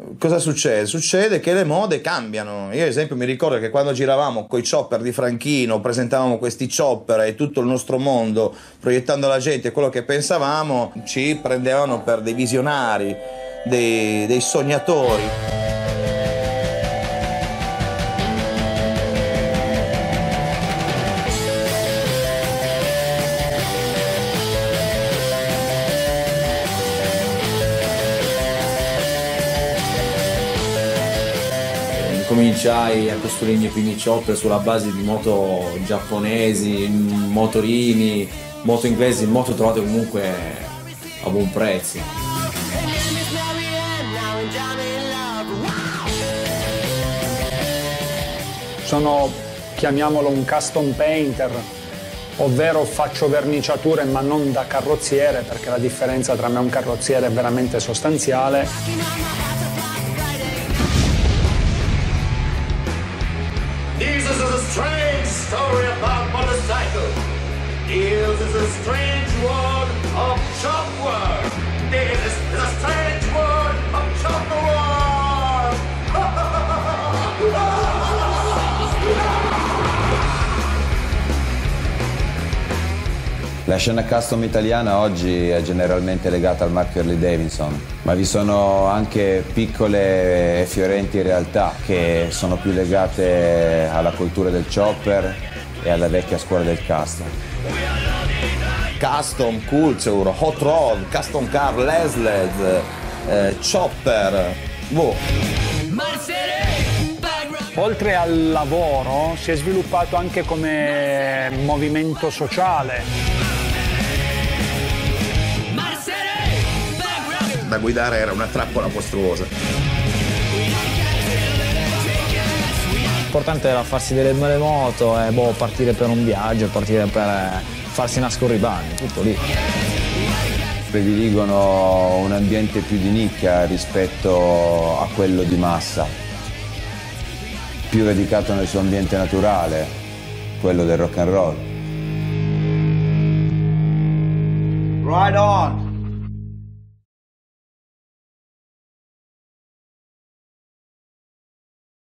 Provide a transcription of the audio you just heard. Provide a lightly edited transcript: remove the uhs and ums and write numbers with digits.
cosa succede? Succede che le mode cambiano. Io ad esempio mi ricordo che quando giravamo coi chopper di Franchino, presentavamo questi chopper e tutto il nostro mondo, proiettando alla gente quello che pensavamo, ci prendevano per dei visionari, dei sognatori. Cominciai a costruire i miei primi chopper sulla base di moto giapponesi, motorini, moto inglesi, moto trovate comunque a buon prezzo. Sono, chiamiamolo, un custom painter, ovvero faccio verniciature ma non da carrozziere, perché la differenza tra me e un carrozziere è veramente sostanziale. This is a strange story about motorcycles. This is a strange world of chop work. This is a strange world of chop work. La scena custom italiana oggi è generalmente legata al marchio Harley Davidson, ma vi sono anche piccole e fiorenti realtà che sono più legate alla cultura del chopper e alla vecchia scuola del custom. Custom culture, hot rod, custom car, lesled, chopper, boh. Oltre al lavoro si è sviluppato anche come movimento sociale. Da guidare era una trappola mostruosa. L'importante era farsi delle belle moto e partire per un viaggio, partire per farsi nascere i bagni, tutto lì. Prediligono un ambiente più di nicchia rispetto a quello di massa, più radicato nel suo ambiente naturale, quello del rock and roll. Right on!